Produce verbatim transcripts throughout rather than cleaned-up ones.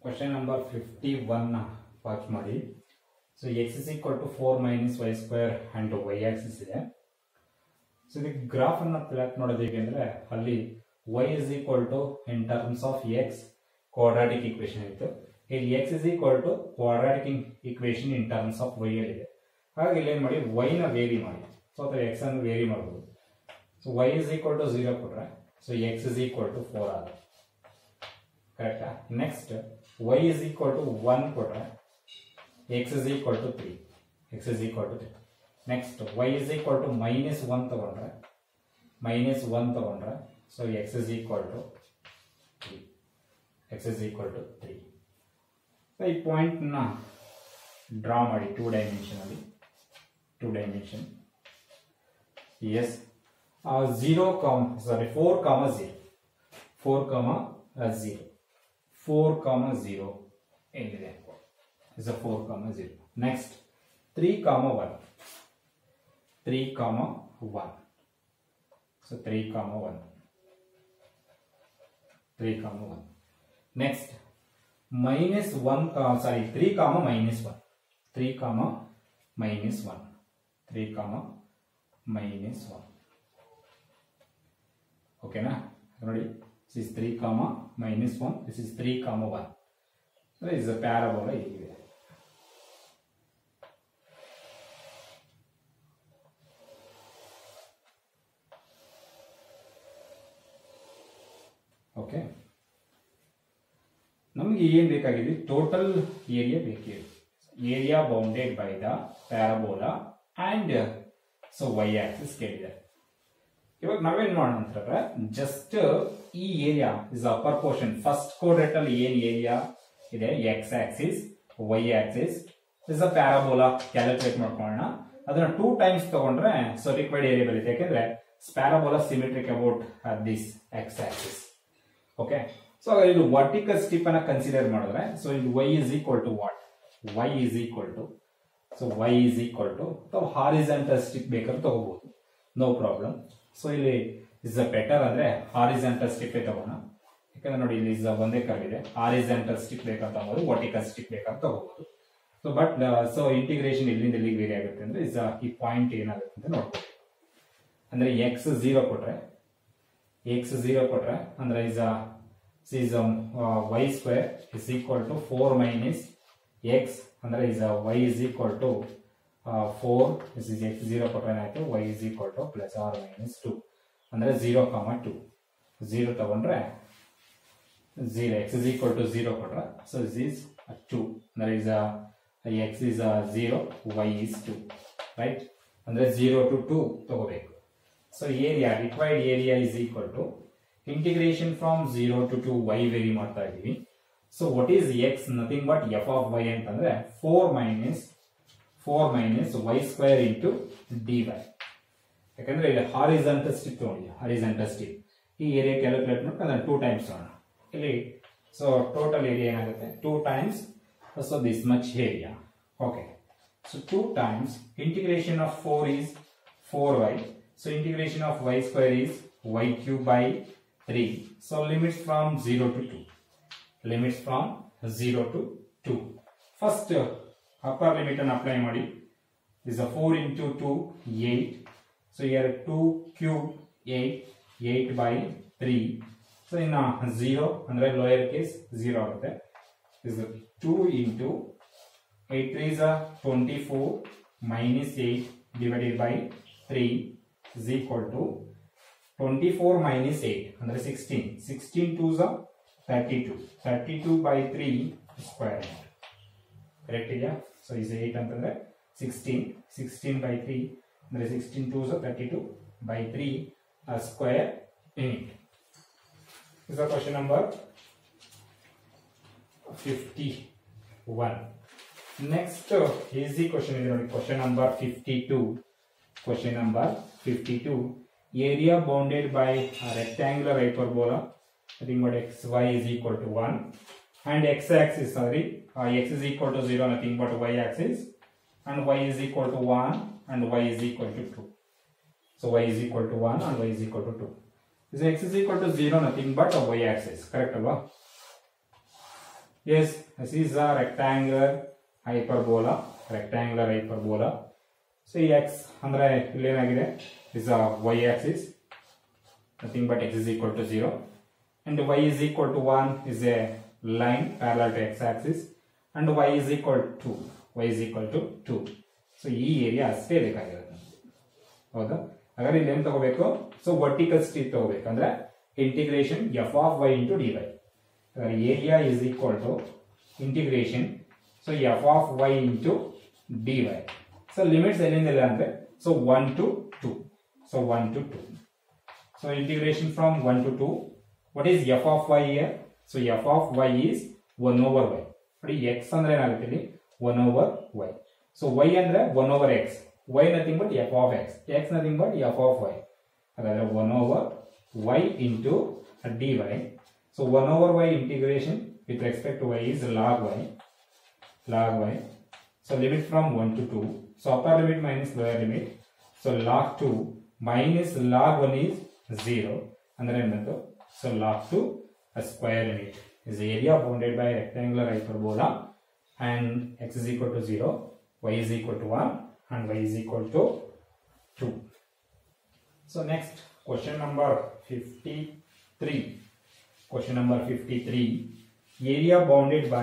Question number fifty-one watch ಮಾಡಿ. So x is equal to four minus y square and y axis ಇದೆ. So the graph ಅನ್ನು plot ಮಾಡೋದು ಹೇಗೆ ಅಂದ್ರೆ ಅಲ್ಲಿ y is equal to in terms of x quadratic equation ಇತ್ತು. ಇಲ್ಲಿ x is equal to quadratic equation in terms of y ಇದೆ. ಹಾಗೆ ಇಲ್ಲಿ ಏನು ಮಾಡಿ y ನ ವೇರಿ ಮಾಡಿ. ಸೊ ಅಥವಾ x ಅನ್ನು ವೇರಿ ಮಾಡಬಹುದು. So y is equal to zero ಕೊಟ್ರೆ so x is equal to four ಆಗುತ್ತೆ. ಕರೆಕ್ಟಾ? Next y is equal to one ಕೊಟ್ರೆ x is equal to three. x is equal to three. Next y is equal to minus one ತಗೊಂಡ್ರೆ minus one ತಗೊಂಡ್ರೆ so x is equal to three. x is equal to three. So ಈ point ನ draw ಮಾಡಿ two dimension ಅಲ್ಲಿ two dimension yes uh, zero comma sorry four comma zero four comma uh, zero four comma zero ಎಲ್ಲಿದೆ is a four comma zero. Next three comma one three comma one so three comma one three comma one. Next minus one uh, sorry three comma minus one three comma minus one three comma minus one. Okay na ನೋಡಿ this is three comma minus one this is three comma one. This is a parabola here. Okay ನಮಗೆ ಏನು ಬೇಕಾಗಿದೆ total area ಬೇಕಿದೆ area bounded by the parabola and so y axis ಕೇಳಿದೆ. ಇವಾಗ ನಾವೇನ್ ಮಾಡೋಣ ಅಂತಂದ್ರೆ ಜಸ್ಟ್ ಈ area is upper portion first quadrant ಅಲ್ಲಿ ಏನ್ ಏರಿಯಾ ಇದೆ x axis y axis is a parabola calculate ಮಾಡ್ಕೊಳ್ಳೋಣ. ಅದನ್ನ ಟೂ ಟೈಮ್ಸ್ ತಗೊಂಡ್ರೆ ಸೊ ರಿಕ್ವೈರ್ಡ್ ಏರಿಯಾ ಬರುತ್ತೆ ಯಾಕಂದ್ರೆ parabola symmetric about this x axis. Okay so ಇದು ವರ್ಟಿಕಲ್ ಸ್ಟಿಪ್ ಅನ್ನ ಕನ್ಸಿಡರ್ ಮಾಡಿದ್ರೆ ಸೊ ಇದು y is equal to what y is equal to so y is equal to ಅಥವಾ horizontal strip ಬೇಕಾದ್ರೆ ತಗೋಬಹುದು no problem. So ಇಲ್ಲಿ is a better ಅಂದ್ರೆ horizontal strip ತಗೋಣ ಯಾಕಂದ್ರೆ ನೋಡಿ ಇಲ್ಲಿ ಇಸ್ ಒಂದೇ ಕರ್ವ್ ಇದೆ. ಹಾರಿಜಾಂಟಲ್ ಸ್ಟಿಪ್ ಬೇಕಂತ ತಗೋಬಹುದು ವರ್ಟಿಕಲ್ ಸ್ಟಿಪ್ ಬೇಕಂತ ತಗೋಬಹುದು. ಸೊ ಬಟ್ ಸೊ ಇಂಟಿಗ್ರೇಷನ್ ಇಲ್ಲಿಂದ ಇಲ್ಲಿಗೆ ವೇರಿ ಆಗುತ್ತೆ ಅಂದ್ರೆ ಇಸ್ ಈ ಪಾಯಿಂಟ್ ಏನಾಗುತ್ತೆ ಅಂತ ನೋಡ್ಬೋದು. ಅಂದ್ರೆ ಎಕ್ಸ್ ಝೀರೋ ಕೊಟ್ರೆ ಎಕ್ಸ್ ಝೀರೋ ಕೊಟ್ರೆ ಅಂದ್ರೆ is is um, uh, y square is equal to four minus x ಅಂದ್ರೆ is uh, y is equal to uh, four this is x zero ಕೊಟ್ರೆ ಏನಾಯ್ತು y is equal to plus or minus two ಅಂದ್ರೆ zero comma two zero ತಗೊಂಡ್ರೆ zero x is equal to zero ಕೊಟ್ರೆ so this is uh, two ಅಂದ್ರೆ is uh, x is uh, zero y is two right ಅಂದ್ರೆ zero to two ತಗೋಬೇಕು. so area required area is equal to integration from zero to two y vary ಮಾಡ್ತಾ ಇದೀವಿ. So what is x nothing but f of y ಅಂತಂದ್ರೆ four minus four minus y square into dy. ಯಾಕಂದ್ರೆ ಇಲ್ಲಿ horizontal ಸ್ಟಿಪ್ ತಗೊಂಡಿದ್ದೀವಿ horizontal ಸ್ಟಿಪ್ ಈ area calculate ಮಾಡಿ ಅದನ್ನ two times ತಗೋಣ ಇಲ್ಲಿ. ಸೊ ಟೋಟಲ್ ಏರಿಯಾ ಏನಾಗುತ್ತೆ two times so this much area. Okay so two times integration of four is four y so integration of y square is y cube by three. So limits from zero to two. Limits from zero to two. First uh, upper limit and apply madi is a four into two eight. So here two cube eight eight by three. So in uh, zero under lower case zero agute is a two into eight three is a twenty-four minus eight divided by three is equal to twenty-four minus eight under sixteen sixteen twos are thirty-two thirty-two by three square correct idea. so is eight antandre sixteen sixteen by three under sixteen twos are thirty-two by three uh, square unit. This is the question number fifty-one. Next uh, easy question is question number fifty-two. Question number fifty-two. Area bounded by a rectangular hyperbola nothing but xy is equal to one and x axis sorry uh, x is equal to zero nothing but y axis and y is equal to one and y is equal to two. So y is equal to one and y is equal to two. This x is equal to zero nothing but y axis correct alva. Yes, this is a rectangular hyperbola. Rectangular hyperbola. So x andre ಇಲ್ಲಿ ಏನಾಗಿದೆ is a y axis, nothing but x is equal to zero, and y is equal to one is a line parallel to x axis, and y is equal to y is equal to two. So ಈ area ಅಷ್ಟೇ ಬೇಕಾಗಿರುತ್ತೆ ಹೌದಾ. ಹಾಗಾದ್ರೆ ಇಲ್ಲಿ ಏನು ತಗೋಬೇಕು, so vertical strip ತಗೋಬೇಕು ಅಂದ್ರೆ integration f of y into d y. Area is equal to integration so f of y into d y. So limits ಎಲ್ಲಿಂದ ಅಂದ್ರೆ so one to two. So one to two. So integration from one to two. What is f of y here? So f of y is one over y. ನೋಡಿ x ಅಂದ್ರೆ ಏನಾಗುತ್ತೆ ಇಲ್ಲಿ one over y. So y ಅಂದ್ರೆ one over x. y nothing but f of x, x nothing but f of y. Rather one over y into dy. So one over y integration with respect to y is log y, log y. So limit from one to two. So upper limit minus lower limit. So log two minus log one is zero. And then so log two a square unit is the area bounded by rectangular hyperbola, and x is equal to zero, y is equal to one, and y is equal to two. So next question number fifty-three. Question number fifty-three. Area bounded by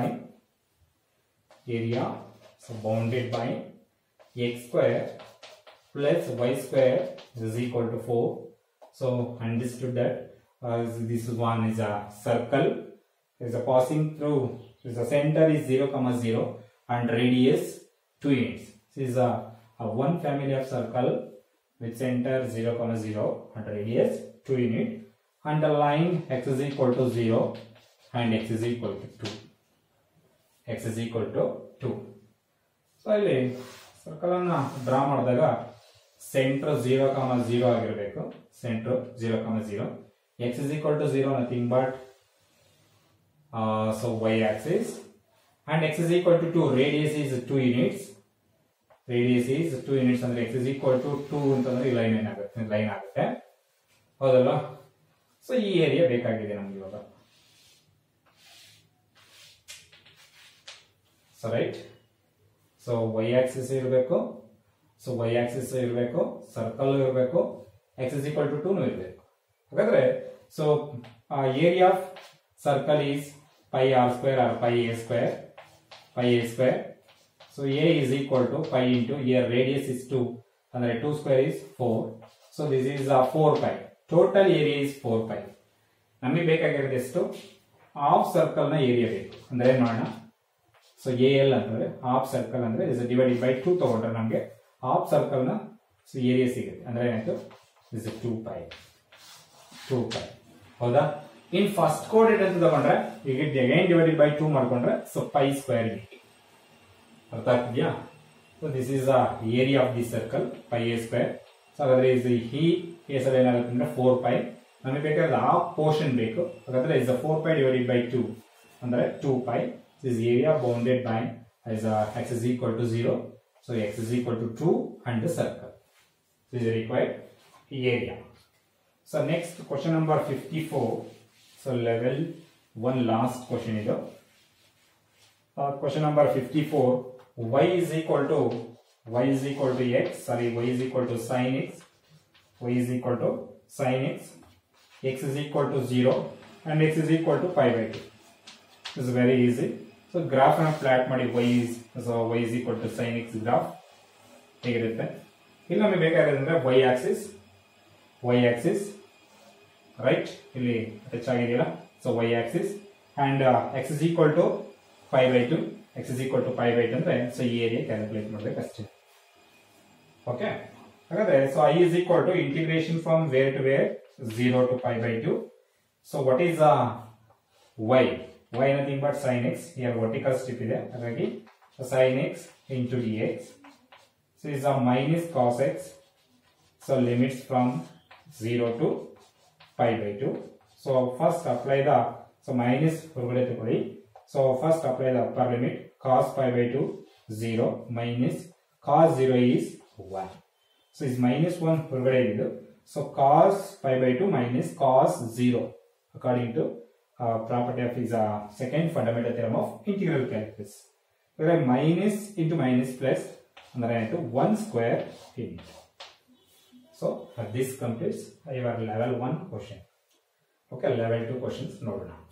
area so bounded by x square plus y square is equal to four. So understood that uh, this one is a circle, is a passing through, is the center is zero comma zero and radius two units. This is a A one family of circle with center zero comma zero and radius two unit, and the line x is equal to zero and x is equal to two. X is equal to two. So ಇಲ್ಲಿ circle ಅನ್ನು draw ಮಾಡಿದಾಗ centre zero comma zero ಆಗಿರಬೇಕು. Centre zero comma zero. X is equal to zero, nothing but uh, so y axis, and x is equal to two. Radius is two units. Radius is two units ಅಂದ್ರೆ x is equal to two ಅಂತಂದ್ರೆ ಈ line ಏನಾಗುತ್ತೆ line ಆಗುತ್ತೆ ಹೌದಲ್ಲ. So ಈ area ಬೇಕಾಗಿದೆ ನಮ್ಗೆ ಇವಾಗ. So right. So y axis ಇರಬೇಕು, ಸೊ y ಆಕ್ಸಿಸ್ ಇರಬೇಕು, ಸರ್ಕಲ್ ಇರಬೇಕು, x is equal to two ಇರಬೇಕು. ಹಾಗಾದ್ರೆ so area of circle is pi r square r pi a square, pi a square. So a is equal to pi into here radius is two, and two square is four. So this is a four pi. Total area is four pi. ನಮಗೆ ಬೇಕಾಗಿರೋದು ಎಷ್ಟು? Half circle ನ area ಬೇಕು. ಅಂದ್ರೆ ನೋಡೋಣ. So a l ಅಂತಂದ್ರೆ half circle ಅಂದ್ರೆ is divided by two ತಗೊಂಡ್ರೆ ನಮಗೆ ಹಾಫ್ ಸರ್ಕಲ್ ನ ಸೊ ಏರಿಯಾ ಸಿಗುತ್ತೆ. ಅಂದ್ರೆ ಏನಾಯ್ತು is two pi. Two pi ಹೌದಾ. ಇನ್ ಫಸ್ಟ್ ಕೋಆರ್ಡಿನೇಟ್ ಅಂತ ತಗೊಂಡ್ರೆ ಈಗ ಅಗೈನ್ ಡಿವೈಡೆಡ್ ಬೈ ಟೂ ಮಾಡ್ಕೊಂಡ್ರೆ ಸೊ ಪೈ ಸ್ಕ್ವೇರ್ ಯೂನಿಟ್. ಅರ್ಥ ಆಗ್ತಿದ್ಯಾ? So this is the area of the circle pi a square. So ಹಾಗಾದ್ರೆ ಇಸ್ ಈ ಕೇಸಲ್ಲಿ ಏನಾಗುತ್ತೆ ಅಂದ್ರೆ ಫೋರ್ ಪೈ. ನಮಗೆ ಬೇಕಾದ್ರೆ ಹಾಫ್ ಪೋರ್ಷನ್ ಬೇಕು. ಹಾಗಾದ್ರೆ is four pi divided by two ಅಂದ್ರೆ two pi. Is area bounded by is x is equal to zero. So x is equal to two and the circle. Is required area. So next question number fifty four. So level one last question ಇದು. Question number fifty four. y is equal to y is equal to x, sorry, y is equal to sin x, y is equal to sin x, x is equal to zero, and x is equal to pi by two. This is very easy. So graph and plot ಮಾಡಿ y is so y is equal to sin x graph ಹೇಗಿರುತ್ತೆ. ಇಲ್ಲಿ ನಮಗೆ ಬೇಕಾಗಿರೋದಂದ್ರೆ y axis, y axis right ಇಲ್ಲಿ touch ಆಗಿದೆಯಲ್ಲ. So y axis and uh, x is equal to pi by two. x is equal to pi by two ಅಂದ್ರೆ so ಈ area calculate ಮಾಡಬೇಕು ಅಷ್ಟೇ. ಓಕೆ. ಹಾಗಾದ್ರೆ so i is equal to integration from where to where zero to pi by two. So what is uh, y? y nothing but sin x. Here vertical strip ಇದೆ, ಹಾಗಾಗಿ sin x into dx. So is a minus cos x. So limits from zero to pi by two. So first apply the so minus ಹೊರಗಡೆ ತಗೊಳ್ಳಿ. So first apply the upper limit. Cos pi by two zero minus cos zero is one. So is minus one ಹೊರಗಡೆ ಇದೆ. So cos pi by two minus cos zero according to property of is second fundamental theorem of integral calculus. Minus into minus plus ಅಂದ್ರೆ ಏನಾಯ್ತು one square into. So this completes your level one question. Okay, level two questions ನೋಡೋಣ.